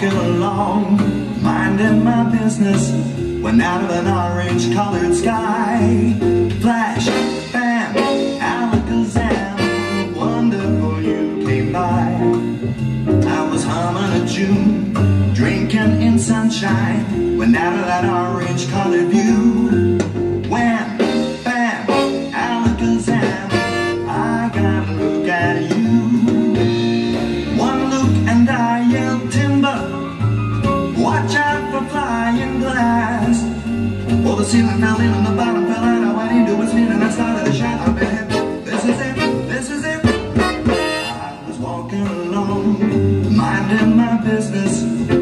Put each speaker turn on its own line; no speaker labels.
walking along, minding my business, when out of an orange-colored sky, flash, bam, alakazam, wonderful you came by. I was humming a tune, drinking in sunshine, when out of that orange-colored view, wham, bam, alakazam, I got a look at you. One look and I yelled timber, watch out for flying glass. Well, the ceiling fell in and the bottom fell out. I went into its need and I started to shout, I bet, this is it, this is it. I was walking along, minding my business,